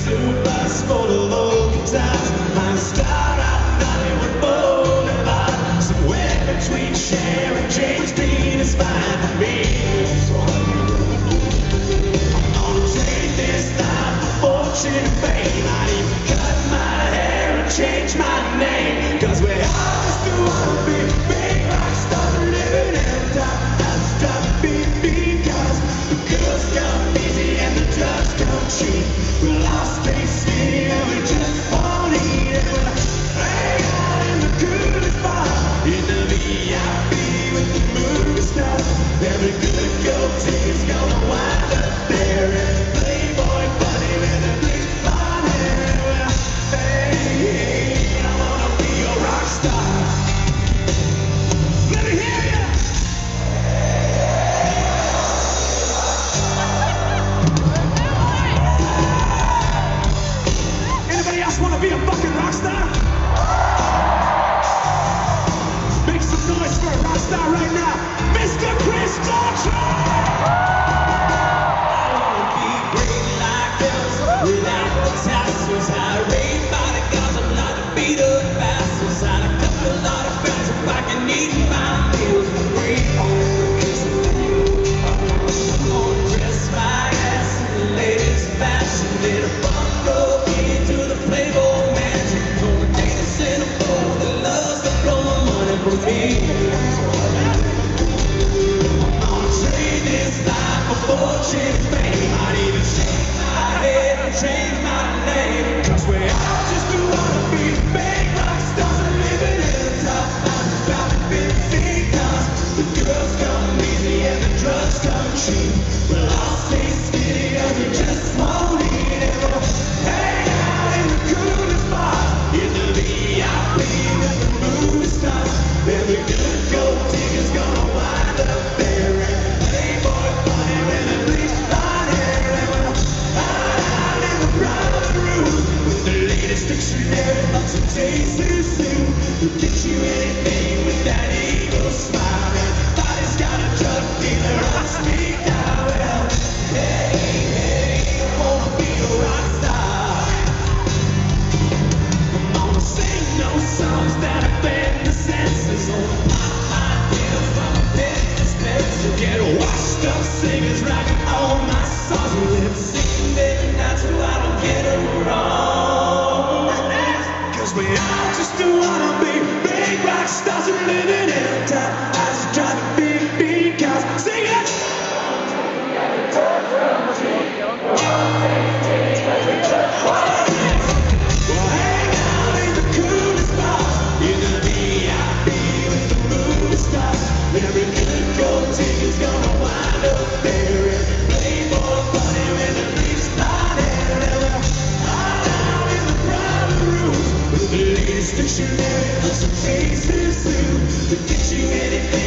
Two bus full of old guitars. I'm starred out Hollywood Boulevard. Somewhere between Cher and James Dean is fine for me. I'm gonna trade this life for fortune and fame. I'd even cut my hair and change my name. Cause we all just wanna be big rock stars living in the top. That's drop beat cause the girls come easy and the drugs come cheap. We'll all stay skinny and we just won't eat it. We'll hang out in the coolest bar in the VIP with the movie stars. Every good gold ticket's gonna wind up there. And Playboy bunny with a big blonde hair. And we'll hey, I wanna be a rock star. Let me hear ya! Anybody else wanna be a fucking rock star? Make some noise for a rock star right now, Mr. Chris Daughtry! I wanna be great like Elvis without the tassels. I rave bodyguards, I'm not a beat up bastards. I'd cut a lot of friends if I can eat my meals for free. I'm gonna dress my ass in the latest fashion. Little bump go into the Playboy mansion. Gonna dance in a boat that loves to blow my money from me. I'm gonna trade this life for fortune and fame. I'd even shake my head and change my name. Cause we all just wanna be big rock stars and living in the top. I'm about 50 cause the girls come easy and the drugs come cheap. We'll all stay skinny and we just won't eat it. We'll hang out in the coolest bar in the VIP with the movie stars. Every good gold digger's gonna wind up there. And Playboy bunny with a big blonde hair. And we'll hide out in the private rooms with the latest dictionary of today's zoo. We'll get you anything with that evil smile. Everybody's got a drug dealer on speed dial. Well, hey, I wanna be a rock star. I'm gonna sing those songs that offend the senses. On pop my deals from a pit dispenser. Get washed up singers writing all my songs. Lip sing, baby, that's who I don't get it wrong. Cause we all just wanna be big rock stars and living in the top. I just drive a big beat cars. Sing it! We'll hang out in the coolest bars in the VIP with the movie stars. Every good gold digger's gonna wind up there. Every Playboy bunny with a bleached blonde hair. And we'll hide out in the private rooms with the latest dictionary of some faces zoo. To get you anything